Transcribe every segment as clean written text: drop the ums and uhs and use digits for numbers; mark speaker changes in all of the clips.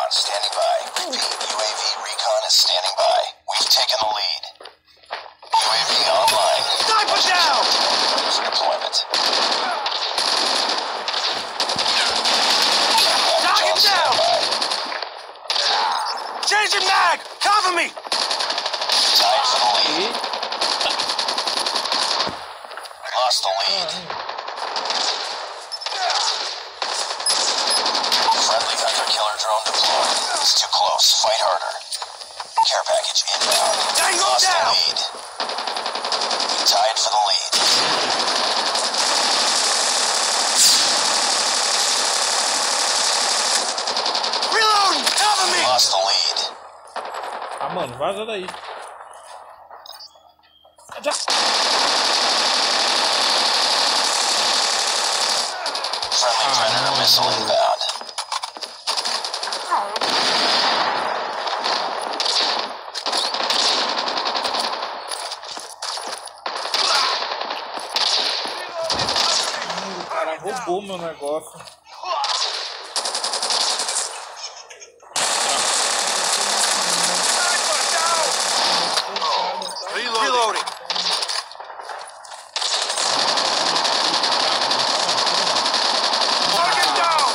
Speaker 1: inbound, standing by. Repeat, UAV recon is standing by. We've taken the lead. UAV online.
Speaker 2: Sniper down!
Speaker 1: Ready for deployment.
Speaker 2: Target down! Changing mag! Cover me!
Speaker 1: Tied for the lead. Lost the lead. Friendly hunter-killer drone deployed. It's too close. Fight harder. Care package inbound.
Speaker 2: Tango
Speaker 1: Lost
Speaker 2: down!
Speaker 1: the lead. We tied for the lead.
Speaker 2: Reloading! Cover me!
Speaker 1: Lost the lead.
Speaker 3: Ah, mano, vaza daí. Já.
Speaker 1: Friendly Predator missile inbound.
Speaker 3: O cara roubou meu negócio.
Speaker 2: Reloading! Target down!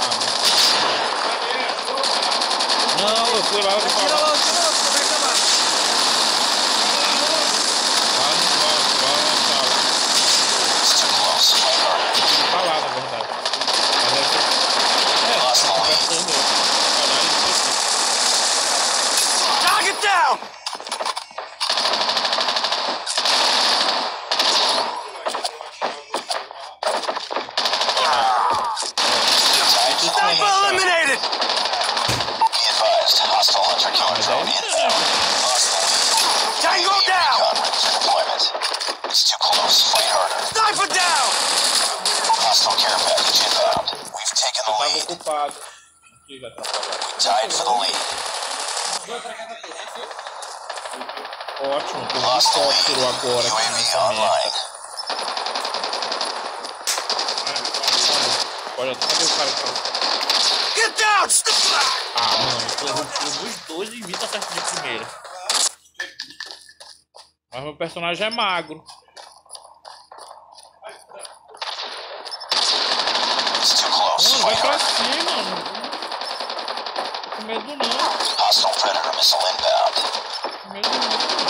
Speaker 3: Não, eu fui lá, eu vou falar. Vai,
Speaker 1: It's too close. Fight harder.
Speaker 3: falar, na verdade.
Speaker 1: Lost the lead.
Speaker 2: Target down!
Speaker 1: Tied for the
Speaker 2: Sniper
Speaker 1: lead.
Speaker 2: eliminated!
Speaker 1: Be advised. Hostile hunter-killer drone inbound. Lost the lead.
Speaker 2: Tango down!
Speaker 1: Recon ready for deployment. It's too close. Fight harder.
Speaker 2: Sniper down!
Speaker 1: Hostile care package inbound. We've taken the
Speaker 3: Tava
Speaker 1: lead.
Speaker 3: ocupado. Diga, atrapalhado.
Speaker 1: We tied for the lead.
Speaker 3: Ótimo, tem um
Speaker 1: Lost the
Speaker 3: helicóptero
Speaker 1: lead.
Speaker 3: agora aqui
Speaker 1: UAV
Speaker 3: nessa
Speaker 1: online.
Speaker 3: merda. Olha, cadê o cara que tá...
Speaker 2: Get down!
Speaker 3: Ah, mano, eu errei os dois e mim tá certo de primeira. Mas meu personagem é magro.
Speaker 1: It's too close.
Speaker 3: Mano, vai
Speaker 1: Fight
Speaker 3: pra
Speaker 1: harder.
Speaker 3: cima, mano. Com medo não.
Speaker 1: Hostile Predator missile inbound.
Speaker 3: Com medo não.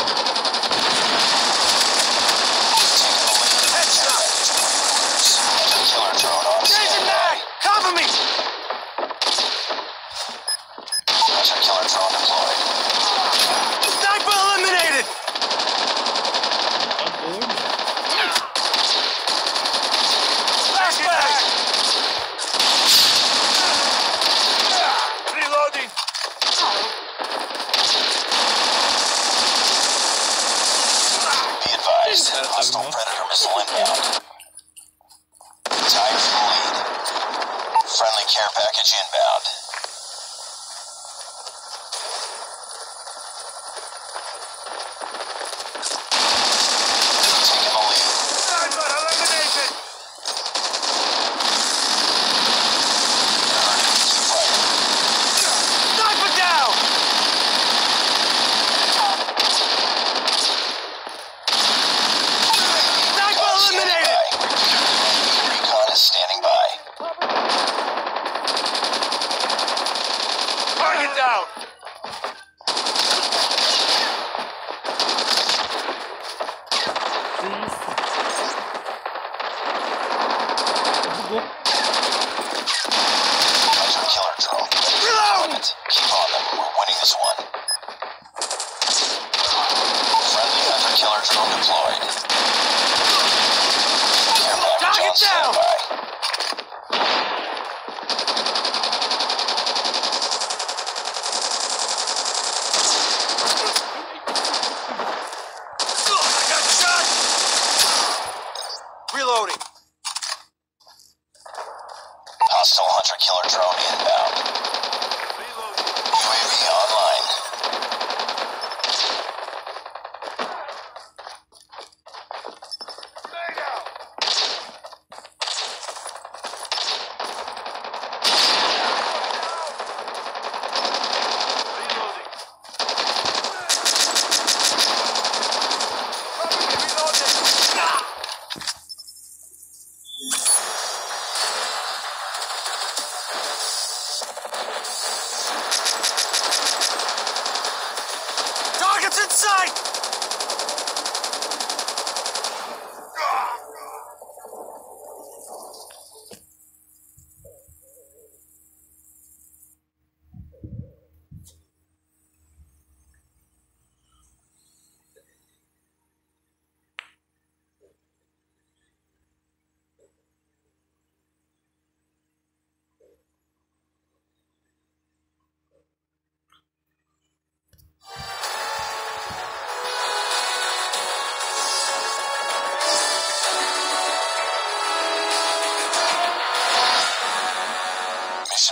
Speaker 1: Taking the lead.
Speaker 2: Headshot!
Speaker 1: Killer drone on
Speaker 2: Changing
Speaker 1: standby.
Speaker 2: mag! Cover me!
Speaker 1: Hunter-killer drone deployed.
Speaker 2: Sniper eliminated!
Speaker 3: Tá doido.
Speaker 2: Flashback! Reloading!
Speaker 1: Be advised. Hostile Predator missile inbound. Tied for the lead. Friendly care package inbound. Taking the lead.
Speaker 2: Sniper eliminated!
Speaker 1: Keep fighting.
Speaker 2: Sniper down! Sniper eliminated!
Speaker 1: Recon is standing by.
Speaker 2: Target down!
Speaker 3: Que isso? Bugou.
Speaker 1: Hunter-killer drone.
Speaker 2: Reload!
Speaker 1: Keep on them. We're winning this one. Friendly hunter-killer drone deployed. Care package
Speaker 2: Target
Speaker 1: on
Speaker 2: down!
Speaker 1: standby.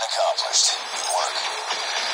Speaker 1: accomplished. Good work.